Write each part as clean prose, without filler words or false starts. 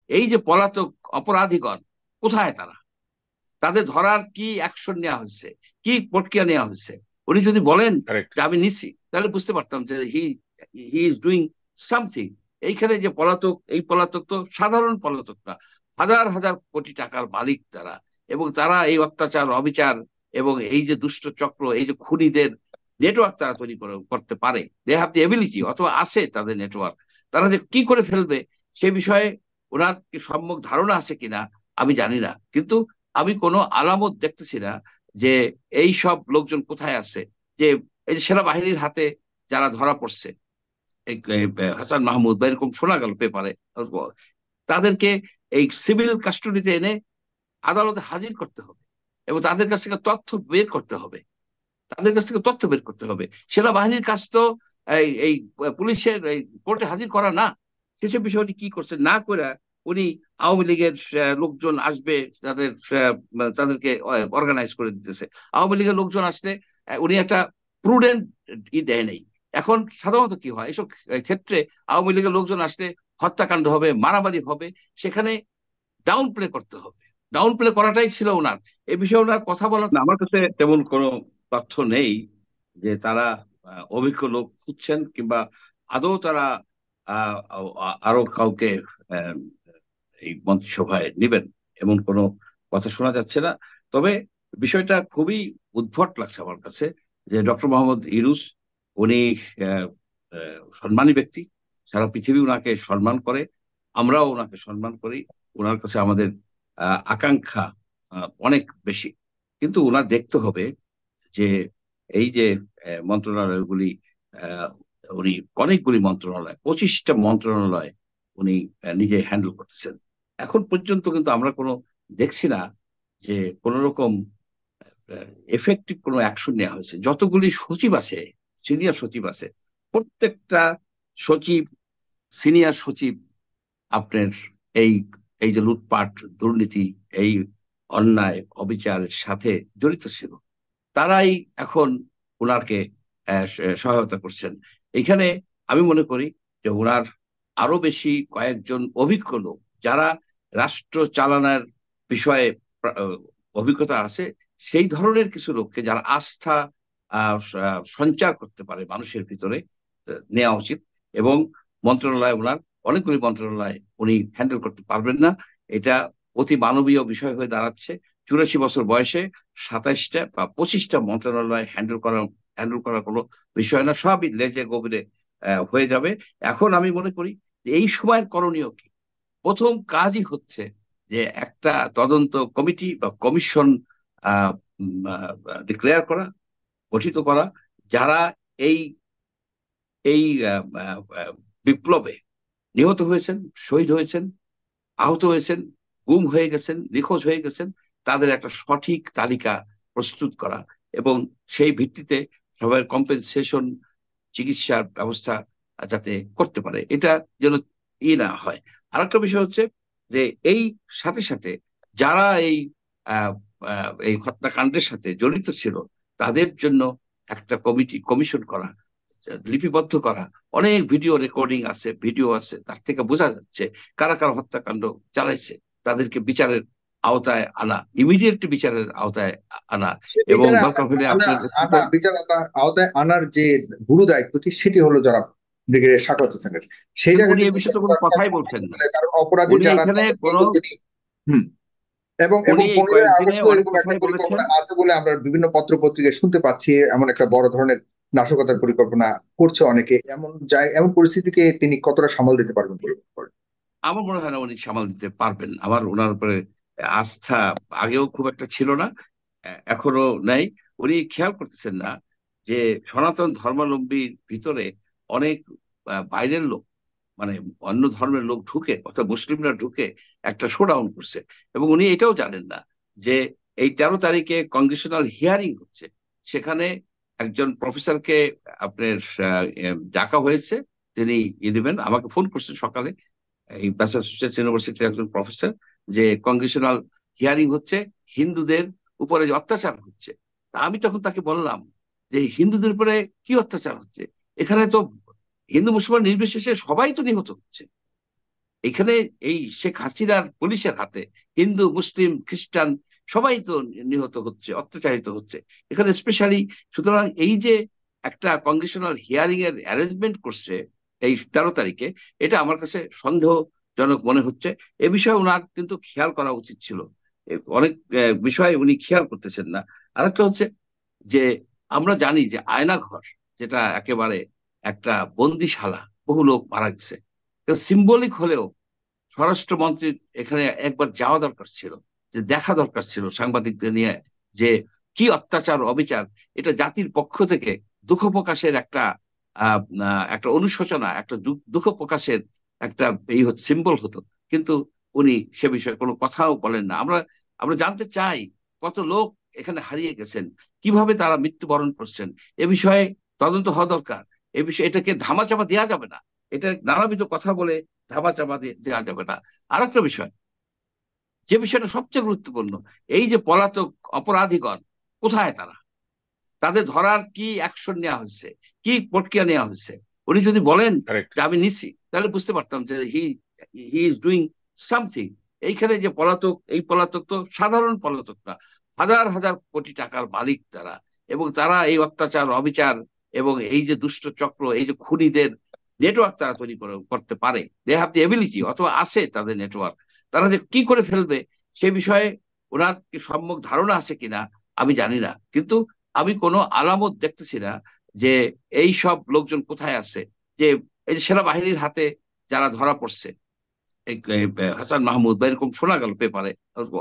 এই যে পলাতক অপরাধীগণ, কোথায় তারা? তাদের ধরার কি অ্যাকশন নেওয়া হয়েছে, কি প্রক্রিয়া নেওয়া হয়েছে? উনি যদি বলেন কারেক্ট। যে আমি নিচ্ছি, তাহলে বুঝতে পারতাম যে he he is doing something. এইখানে যে পলাতক, এই পলাতক তো সাধারণ পলাতক না, হাজার হাজার কোটি টাকার মালিক তারা। এবং তারা এই অত্যাচার, অবিচার এবং এই যে দুষ্ট চক্র, এই যে খুনিদের নেটওয়ার্ক তারা তৈরি করতে পারে, দে হ্যাভ দি এবিলিটি, অথবা আছে তাদের নেটওয়ার্ক। তারা যে কি করে ফেলবে সে বিষয়ে ওনার কি সম্যক ধারণা আছে কিনা আমি জানি না, কিন্তু আমি কোনো আলামত দেখতেছি না যে এই সব লোকজন কোথায় আছে। যে এই যে সেনাবাহিনীর হাতে যারা ধরা পড়ছে, এই হাসান মাহমুদ বা এরকম শোনা গেল পেপারে, তাদেরকে এই সিভিল কাস্টডিতে এনে আদালতে হাজির করতে হবে এবং তাদের কাছ থেকে তথ্য বের করতে হবে, তাদের কাছ থেকে তথ্য বের করতে হবে। সেনাবাহিনীর কাছ তো এই পুলিশের এই কোর্টে হাজির করা না। সেসব বিষয়টি কি করছে না করে উনি আওয়ামী লীগের লোকজন আসবে, তাদের তাদেরকে অর্গানাইজ করে দিতেছে। আওয়ামী লীগের লোকজন আসলে উনি একটা প্রুডেন্ট দেয় নেই। এখন সাধারণত কি হয় এসব ক্ষেত্রে, আওয়ামী লীগের লোকজন আসলে হত্যাকাণ্ড হবে, মারামারি হবে, সেখানে ডাউন প্লে করতে হবে। ডাউন প্লে করাটাই ছিল ওনার। এই বিষয়ে ওনার কথা বলার না, আমার কাছে তেমন কোনো তথ্য নেই যে তারা অভিজ্ঞ লোক খুঁজছেন, কিংবা আদৌ তারা আরো কাউকে আহ, এই মন্ত্রিসভায় নেবেন, এমন কোনো কথা শোনা যাচ্ছে না। তবে বিষয়টা খুবই উদ্ভট লাগছে আমার কাছে যে ডক্টর মোহাম্মদ ইউনূস, উনি আহ, সম্মানী ব্যক্তি, সারা পৃথিবী ওনাকে সম্মান করে, আমরাও ওনাকে সম্মান করি। ওনার কাছে আমাদের আকাঙ্ক্ষা অনেক বেশি। কিন্তু ওনার দেখতে হবে যে এই যে মন্ত্রণালয়গুলি, আহ, উনি অনেকগুলি মন্ত্রণালয়, 25টা মন্ত্রণালয় উনি নিজে হ্যান্ডেল করতেছেন। এখন পর্যন্ত কিন্তু আমরা কোনো দেখছি না যে কোন রকম এফেক্টিভ কোনো অ্যাকশন নেওয়া হয়েছে। যতগুলি সচিব আছে, সিনিয়র সচিব আছে, প্রত্যেকটা সচিব, সিনিয়র সচিব আপনার এই এই যে লুটপাট, দুর্নীতি, এই অন্যায় অবিচারের সাথে জড়িত ছিল। তারাই এখন ওনাকে সহায়তা করছেন। এখানে আমি মনে করি যে ওনার আরো বেশি কয়েকজন অভিজ্ঞ লোক, যারা রাষ্ট্র চালানোর বিষয়ে অভিজ্ঞতা আছে, সেই ধরনের কিছু লোককে, যারা আস্থা সঞ্চার করতে পারে মানুষের ভিতরে, নেওয়া উচিত। এবং মন্ত্রণালয়, ওনার অনেকগুলি মন্ত্রণালয় উনি হ্যান্ডেল করতে পারবেন না। এটা অতি মানবীয় বিষয় হয়ে দাঁড়াচ্ছে। 84 বছর বয়সে 27টা বা 25টা মন্ত্রণালয় হ্যান্ডেল করার কোনো বিষয় না, সবই লেজে গভীরে হয়ে যাবে। এখন আমি মনে করি যে এই সময়ের করণীয় কি? প্রথম কাজই হচ্ছে যে একটা তদন্ত কমিটি বা কমিশন ডিক্লেয়ার করা, গঠিত করা, যারা এই এই আহ, আহ, আহ, বিপ্লবে নিহত হয়েছেন, শহীদ হয়েছেন, আহত হয়েছেন, গুম হয়ে গেছেন, নিখোঁজ হয়ে গেছেন, তাদের একটা সঠিক তালিকা প্রস্তুত করা এবং সেই ভিত্তিতে সবার কম্পেনসেশন, চিকিৎসার ব্যবস্থা যাতে করতে পারে, এটা যেন না হয়। আরেকটা বিষয় হচ্ছে যে এই সাথে সাথে যারা এই এই হত্যাকাণ্ডের সাথে জড়িত ছিল, তাদের জন্য একটা কমিশন করা, লিপিবদ্ধ করা। অনেক ভিডিও রেকর্ডিং আছে, ভিডিও আছে, তার থেকে বোঝা যাচ্ছে কারা কারা হত্যাকাণ্ড চালাইছে। তাদেরকে বিচারের আওতায় আনা, ইমিডিয়েট বিচারের আওতায় আনা। সে এবং বিচারে দরকার হলে আনা আপনার আনা বিচার আওতায় আনার যে গুরু দায়িত্বটি, সেটি হলো যারা ব্রিগেডিয়ার সাখাওয়াত হোসেনের। সেই কিন্তু উনি জায়গাটি এই বিষয়ে তো কোনো কথাই বলছেন না। কারণ অপরাধী উনি যারা এখানে তাদের কোনো, তদন্ত নিয়ে। হুম। এবং এবং উনি এই 15ই কয়েকদিনে আগস্টও অনেক এরকম একটা কথাই বলেছেন। পরিকল্পনা আছে বলে আমরা বিভিন্ন পত্র পত্রিকায় শুনতে পাচ্ছি। এমন একটা বড় ধরনের নাশকতার পরিকল্পনা করছে অনেকে। এমন পরিস্থিতিকে তিনি কতটা সামাল দিতে পারবেন বলে মনে করেন? আমার মনে হয় না উনি সামাল দিতে পারবেন। আমার ওনার উপরে আস্থা আগেও খুব একটা ছিল না, এখনো নাই। উনি খেয়াল করতেছেন না যে সনাতন ধর্মাবলম্বীর ভিতরে অনেক বাইরের লোক, মানে অন্য ধর্মের লোক ঢুকে, অর্থাৎ মুসলিমরা ঢুকে একটা শোডাউন করছে। এবং উনি এটাও জানেন না যে এই 13 তারিখে কংগ্রেশনাল হিয়ারিং হচ্ছে, সেখানে একজন প্রফেসরকে আপনার ডাকা হয়েছে। তিনি দিবেন, আমাকে ফোন করছেন সকালে, এই ম্যাসাচুসেটস ইউনিভার্সিটির একজন প্রফেসর, যে কংগ্রেশনাল হিয়ারিং হচ্ছে, হিন্দুদের উপরে যে অত্যাচার হচ্ছে। তা আমি তখন তাকে বললাম যে হিন্দুদের উপরে কি অত্যাচার হচ্ছে? এখানে তো হিন্দু মুসলমান নির্বিশেষে সবাই তো নিহত হচ্ছে। এখানে এই শেখ হাসিনার পুলিশের হাতে হিন্দু মুসলিম খ্রিস্টান সবাই তো নিহত হচ্ছে, অত্যাচারিত হচ্ছে এখানে স্পেশালি। সুতরাং এই যে একটা কংগ্রেশনাল হিয়ারিং এর অ্যারেঞ্জমেন্ট করছে এই 13 তারিখে, এটা আমার কাছে সন্দেহজনক মনে হচ্ছে। এ বিষয়ে ওনার কিন্তু খেয়াল করা উচিত ছিল। অনেক বিষয় উনি খেয়াল করতেছেন না। আরেকটা হচ্ছে যে আমরা জানি যে আয়নাঘর যেটা একেবারে একটা বন্দিশালা, বহু লোক মারা গেছে, সিম্বলিক হলেও স্বরাষ্ট্রমন্ত্রীর এখানে একবার যাওয়া দরকার ছিল, যে দেখা দরকার ছিল সাংবাদিকদের নিয়ে, যে কি অত্যাচার অবিচার। এটা জাতির পক্ষ থেকে দুঃখ প্রকাশের একটা একটা অনুশোচনা, একটা দুঃখ প্রকাশের একটা এই হচ্ছে সিম্বল হতো। কিন্তু উনি সে বিষয়ে কোনো কথাও বলেন না। আমরা আমরা জানতে চাই কত লোক এখানে হারিয়ে গেছেন, কিভাবে তারা মৃত্যুবরণ করছেন, এ বিষয়ে তদন্ত হওয়া দরকার। এ বিষয়ে এটাকে ধামাচাপা দেওয়া যাবে না, এটা নানাবিধ কথা বলে ধামাচাপা দেওয়া যাবে না। আর একটা বিষয়, যে বিষয়টা সবচেয়ে গুরুত্বপূর্ণ, এই যে পলাতক অপরাধীগণ কোথায় তারা, তাদের ধরার কি অ্যাকশন নেওয়া হয়েছে, কি প্রক্রিয়া নেওয়া হয়েছে। উনি যদি বলেন কারেক্ট। যে আমি নিচ্ছি, তাহলে বুঝতে পারতাম যে he he is doing something. এইখানে যে পলাতক, এই পলাতক তো সাধারণ পলাতক না, হাজার হাজার কোটি টাকার মালিক তারা, এবং তারা এই অত্যাচার অবিচার এবং এই যে দুষ্ট চক্র, এই যে খুনিদের নেটওয়ার্ক তারা তৈরি করতে পারে, দে হ্যাভ দি এবিলিটি, অথবা আছে তাদের নেটওয়ার্ক। তারা যে কি করে ফেলবে সে বিষয়ে ওনার কি সম্যক ধারণা আছে কিনা আমি জানি না, কিন্তু আমি কোনো আলামত দেখতেছি না যে এই সব লোকজন কোথায় আছে। যে এই যে সেনাবাহিনীর হাতে যারা ধরা পড়ছে, এই হাসান মাহমুদ বা এরকম শোনা গেল পেপারে,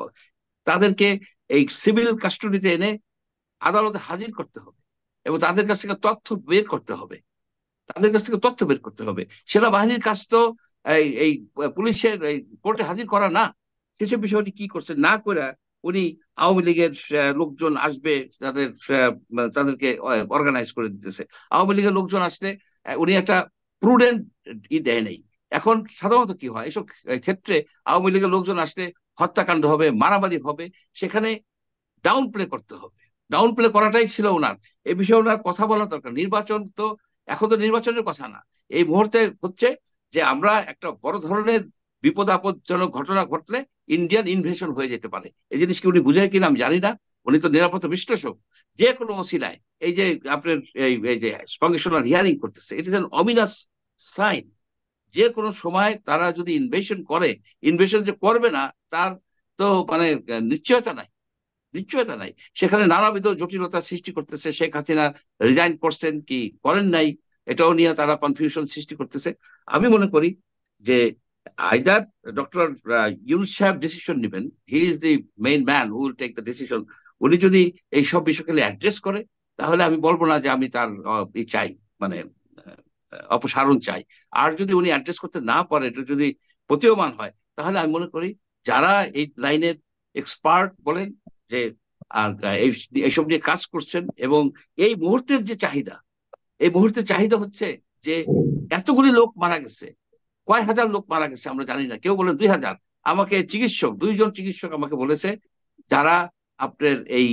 তাদেরকে এই সিভিল কাস্টডিতে এনে আদালতে হাজির করতে হবে এবং তাদের কাছ থেকে তথ্য বের করতে হবে, তাদের কাছ থেকে তথ্য বের করতে হবে। সেনাবাহিনীর কাছ তো এই পুলিশের এই কোর্টে হাজির করা না। সেসব বিষয়টি কি করছে না করে উনি আওয়ামী লীগের লোকজন আসবে, তাদের তাদেরকে অর্গানাইজ করে দিতেছে। আওয়ামী লীগের লোকজন আসলে উনি একটা প্রুডেন্ট দেয় নাই। এখন সাধারণত কি হয় এসব ক্ষেত্রে, আওয়ামী লীগের লোকজন আসলে হত্যাকাণ্ড হবে, মারামারি হবে, সেখানে ডাউন প্লে করতে হবে। ডাউন প্লে করাটাই ছিল ওনার, এই বিষয়ে ওনার কথা বলা দরকার। নির্বাচন তো এখন তো নির্বাচনের কথা না, এই মুহূর্তে হচ্ছে যে আমরা একটা বড় ধরনের বিপদ আপদজনক ঘটনা ঘটলে ইন্ডিয়ান ইনভেশন হয়ে যেতে পারে। এই জিনিস কি উনি বুঝায় কিনা আমি জানি না। উনি তো নিরাপত্তা বিশ্লেষক। যে কোনো ওসিলায় এই যে আপনার এই যে কংগ্রেশনাল হিয়ারিং করতেছে, it is an ominous sign. যে কোনো সময় তারা যদি ইনভেশন করে, ইনভেশন যে করবে না তার তো মানে নিশ্চয়তা নাই, নিশ্চয়তা নাই। সেখানে নানাবিধ জটিলতা সৃষ্টি করতেছে। শেখ হাসিনা রিজাইন করছেন কি করেন নাই, এটাও নিয়ে তারা কনফিউশন সৃষ্টি করতেছে। আমি মনে করি যে আইদার ডক্টর ইউনূস সাহেব ডিসিশন নেবেন, he is the main man who will take the decision. উনি যদি এই সব বিষয়কে অ্যাড্রেস করে, তাহলে আমি বলবো না যে আমি তার চাই, মানে অপসারণ চাই। আর যদি উনি অ্যাড্রেস করতে না পারে, এটা যদি প্রতীয়মান হয়, তাহলে আমি মনে করি যারা এই লাইনের এক্সপার্ট বলেন যে আর এইসব নিয়ে কাজ করছেন, এবং এই মুহূর্তের যে চাহিদা, এই মুহূর্তের চাহিদা হচ্ছে যে এতগুলি লোক মারা গেছে, কয় হাজার লোক মারা গেছে আমরা জানি না, কেউ বলে 2,000। আমাকে চিকিৎসক, 2জন চিকিৎসক আমাকে বলেছে, যারা আপনার এই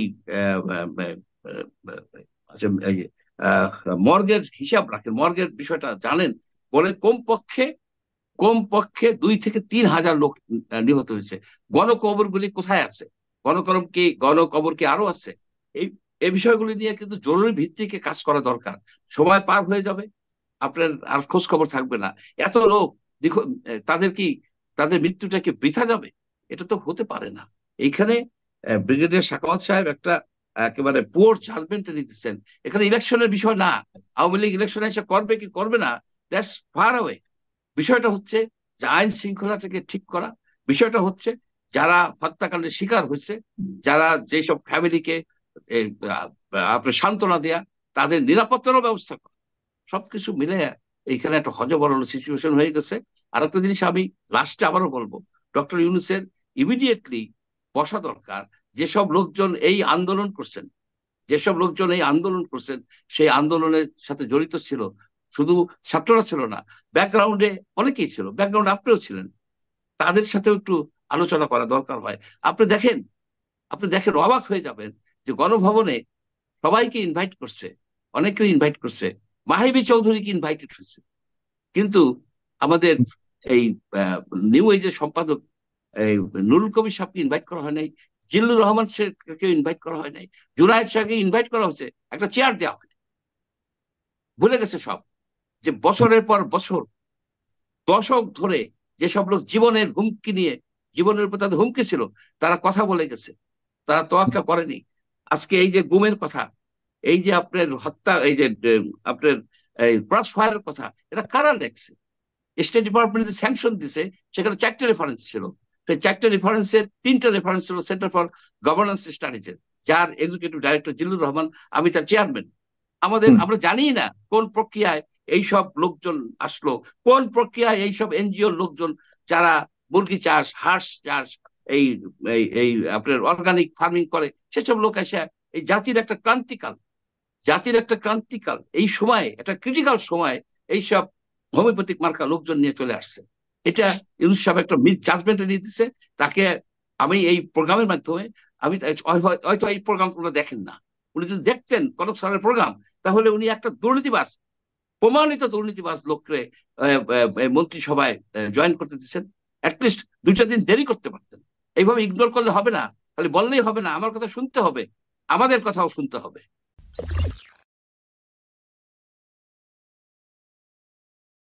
আচ্ছা এই মর্গের হিসাব রাখেন, মর্গের বিষয়টা জানেন, বলে কমপক্ষে 2 থেকে 3 হাজার লোক নিহত হয়েছে। গণকবর গুলি কোথায় আছে, গণকবর কি আরো আছে? এই এই বিষয়গুলি নিয়ে কিন্তু জরুরি ভিত্তিকে কাজ করা দরকার। সময় পার হয়ে যাবে, আপনার আর খোঁজ খবর থাকবে না। এত লোক তাদের কি, তাদের মৃত্যুটা কি বৃথা যাবে? এটা তো হতে পারে না। এইখানে ব্রিগেডিয়ার সাখাওয়াত সাহেব একটা একেবারে পুয়ার জাজমেন্ট নিতেছেন। এখানে ইলেকশনের বিষয় না, আওয়ামী লীগ ইলেকশন এসে করবে কি করবে না, দ্যাটস ফার অ্যাওয়ে। বিষয়টা হচ্ছে যে আইন শৃঙ্খলাটাকে ঠিক করা। বিষয়টা হচ্ছে যারা হত্যাকাণ্ডের শিকার হয়েছে, যারা যেসব ফ্যামিলিকে আপনার সান্ত্বনা দেয়া, তাদের নিরাপত্তারও ব্যবস্থা করা, সবকিছু মিলে এইখানে একটা হযবরল সিচুয়েশন হয়ে গেছে। আর একটা জিনিস আমি লাস্টে আবারও বলবো, ডক্টর ইউনূসের ইমিডিয়েটলি বসা দরকার। যেসব লোকজন এই আন্দোলন করছেন, যেসব লোকজন এই আন্দোলন করছেন, সেই আন্দোলনের সাথে জড়িত ছিল, শুধু ছাত্ররা ছিল না, ব্যাকগ্রাউন্ডে অনেকেই ছিল, ব্যাকগ্রাউন্ডে আপনিও ছিলেন, তাদের সাথেও একটু আলোচনা করা দরকার হয়। আপনি দেখেন, আপনি দেখেন অবাক হয়ে যাবেন যে গণভবনে সবাইকে ইনভাইট করছে, অনেকে ইনভাইট করছে, মাহিবী চৌধুরীকে ইনভাইটেড হয়েছে, কিন্তু আমাদের এই নিউ এজের সম্পাদক এই নুরুল কবির সাহেবকে ইনভাইট করা হয় নাই, জিল্লুর রহমান শেখকে ইনভাইট করা হয় নাই, জুনায়েদ সাহেবকে ইনভাইট করা হচ্ছে, একটা চেয়ার দেওয়া হয়। ভুলে গেছে সব যে বছরের পর বছর, দশক ধরে যেসব লোক জীবনের হুমকি নিয়ে, জীবনের উপর তাদের হুমকি ছিল, তারা কথা বলে গেছে, তারা তোয়াক্কা করেনি। আজকে এই যে গুমের কথা, এই যে আপনার হত্যা, এই যে আপনার এই ক্রস ফায়ারের কথা, এটা কারা লেখছে? স্টেট ডিপার্টমেন্ট যে স্যাংশন দিছে, সেখানে 4টে রেফারেন্স ছিল। সেই 4টে রেফারেন্সের 3টে রেফারেন্স ছিল সেন্টার ফর গভর্নেন্স স্টাডিজের, যার এক্সিকিউটিভ ডাইরেক্টর জিল্লুর রহমান, আমি তার চেয়ারম্যান। আমরা জানি না কোন প্রক্রিয়ায় এইসব লোকজন আসলো, কোন প্রক্রিয়ায় এইসব এনজিওর লোকজন যারা মুরগি চাষ, হাঁস চাষ, এই এই আপনার অর্গানিক ফার্মিং করে, সেসব লোক এসে এই জাতির একটা ক্রান্তিকাল এই সময়, একটা ক্রিটিক্যাল সময় এইসব হোমিওপ্যাথিক মার্কা লোকজন নিয়ে চলে আসছে। এটা ইউনূস সাহেব একটা মিস জাজমেন্টে নিয়ে দিচ্ছে তাকে। আমি এই প্রোগ্রামের মাধ্যমে, হয়তো এই প্রোগ্রাম তোমরা দেখেন না, উনি যদি দেখতেন কনক স্যারের প্রোগ্রাম, তাহলে উনি একটা দুর্নীতিবাজ, প্রমাণিত দুর্নীতিবাজ লোককে মন্ত্রিসভায় জয়েন করতে দিচ্ছেন। অ্যাটলিস্ট 2টা দিন দেরি করতে পারতেন। এইভাবে ইগনোর করলে হবে না, খালি বললেই হবে না, আমার কথা শুনতে হবে, আমাদের কথাও শুনতে হবে।